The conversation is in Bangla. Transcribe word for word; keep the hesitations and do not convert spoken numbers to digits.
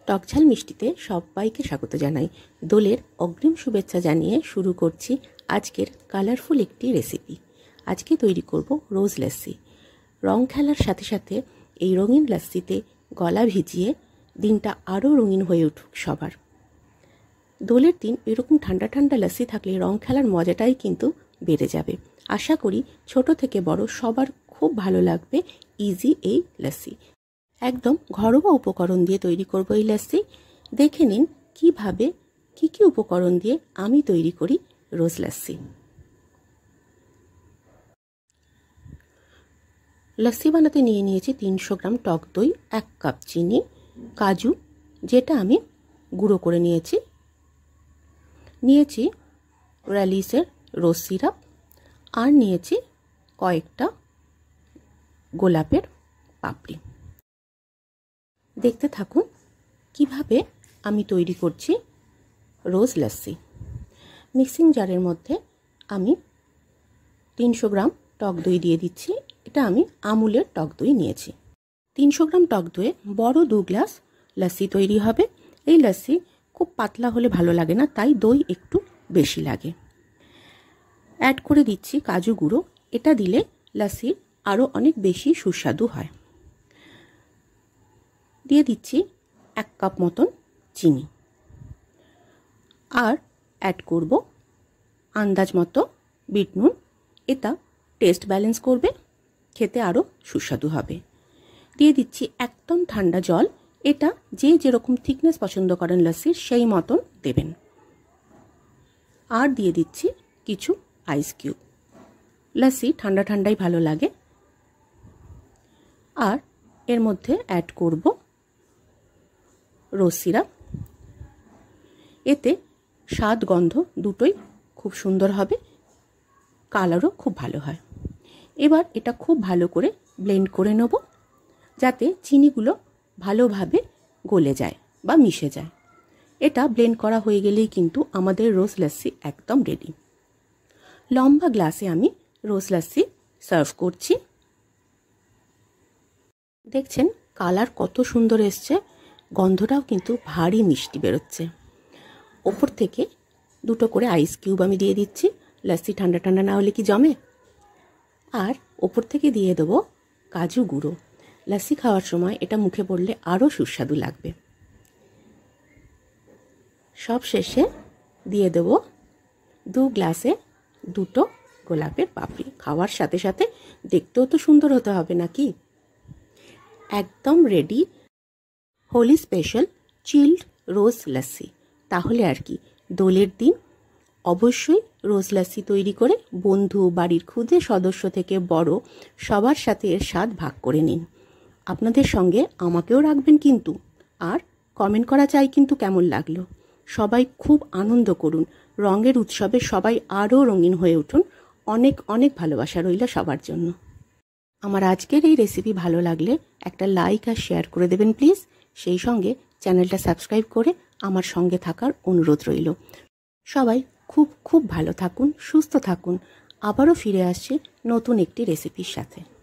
টকঝাল মিষ্টিতে সবাইকে স্বাগত জানাই। দোলের অগ্রিম শুভেচ্ছা জানিয়ে শুরু করছি আজকের কালারফুল একটি রেসিপি। আজকে তৈরি করব রোজ লাসি। রং খেলার সাথে সাথে এই রঙিন লাসিতে গলা ভিজিয়ে দিনটা আরও রঙিন হয়ে উঠুক সবার। দোলের দিন এরকম ঠান্ডা ঠান্ডা লাসি থাকলে রং খেলার মজাটাই কিন্তু বেড়ে যাবে। আশা করি ছোট থেকে বড় সবার খুব ভালো লাগবে ইজি এই লাসি। একদম ঘরোয়া উপকরণ দিয়ে তৈরি করব এই লাসি। দেখে নিন কিভাবে কি কি উপকরণ দিয়ে আমি তৈরি করি রোজ লাসি। লাসি বানাতে নিয়ে নিয়েছি তিনশো গ্রাম টক দই, এক কাপ চিনি, কাজু যেটা আমি গুঁড়ো করে নিয়েছি, নিয়েছি র্যালিসের রোজ সিরাপ, আর নিয়েছি কয়েকটা গোলাপের পাপড়ি। দেখতে থাকুন কিভাবে আমি তৈরি করছি রোজ লাসি। মিক্সিং জারের মধ্যে আমি তিনশো গ্রাম টক দই দিয়ে দিচ্ছি। এটা আমি আমুলের টক দই নিয়েছি। তিনশো গ্রাম টক দইয়ে বড় দু গ্লাস লাসি তৈরি হবে। এই লাসি খুব পাতলা হলে ভালো লাগে না, তাই দই একটু বেশি লাগে। অ্যাড করে দিচ্ছি কাজু গুঁড়ো। এটা দিলে লাসি আরও অনেক বেশি সুস্বাদু হয়। দিয়ে দিচ্ছি এক কাপ মতন চিনি, আর অ্যাড করব আন্দাজ মতো বিট নুন। এটা টেস্ট ব্যালেন্স করবে, খেতে আরও সুস্বাদু হবে। দিয়ে দিচ্ছি একদম ঠান্ডা জল। এটা যে যেরকম থিকনেস পছন্দ করেন লাসির সেই মতন দেবেন। আর দিয়ে দিচ্ছি কিছু আইস কিউব। লাসি ঠান্ডা ঠান্ডাই ভালো লাগে। আর এর মধ্যে অ্যাড করব রোজ সিরাপ। এতে স্বাদ গন্ধ দুটোই খুব সুন্দর হবে, কালারও খুব ভালো হয়। এবার এটা খুব ভালো করে ব্লেন্ড করে নেব, যাতে চিনিগুলো ভালোভাবে গলে যায় বা মিশে যায়। এটা ব্লেন্ড করা হয়ে গেলেই কিন্তু আমাদের রোজ লাসি একদম রেডি। লম্বা গ্লাসে আমি রোজ লাসি সার্ভ করছি। দেখছেন কালার কত সুন্দর এসছে, গন্ধটাও কিন্তু ভারী মিষ্টি বেরোচ্ছে। ওপর থেকে দুটো করে আইস কিউব আমি দিয়ে দিচ্ছি। লাসি ঠান্ডা ঠান্ডা না হলে কি জমে। আর ওপর থেকে দিয়ে দেবো কাজু গুঁড়ো। লাসি খাওয়ার সময় এটা মুখে পড়লে আরও সুস্বাদু লাগবে। সব শেষে দিয়ে দেবো দু গ্লাসে দুটো গোলাপের পাপড়ি। খাওয়ার সাথে সাথে দেখতেও তো সুন্দর হতে হবে নাকি। একদম ready Holi special chilled rose lassi. তাহলে আর কি, দোলের দিন অবশ্যই রোজ লাসি তৈরি করে বন্ধু, বাড়ির ক্ষুদে সদস্য থেকে বড় সবার সাথে এর স্বাদ ভাগ করে নিন। আপনাদের সঙ্গে আমাকেও রাখবেন কিন্তু। আর কমেন্ট করা চাই কিন্তু কেমন লাগলো। সবাই খুব আনন্দ করুন। রঙের উৎসবে সবাই আরও রঙিন হয়ে উঠুন। অনেক অনেক ভালোবাসা রইল সবার জন্য। আমার আজকের এই রেসিপি ভালো লাগলে একটা লাইক আর শেয়ার করে দেবেন প্লিজ। সেই সঙ্গে চ্যানেলটা সাবস্ক্রাইব করে আমার সঙ্গে থাকার অনুরোধ রইল। সবাই খুব খুব ভালো থাকুন, সুস্থ থাকুন। আবারও ফিরে আসছি নতুন একটি রেসিপির সাথে।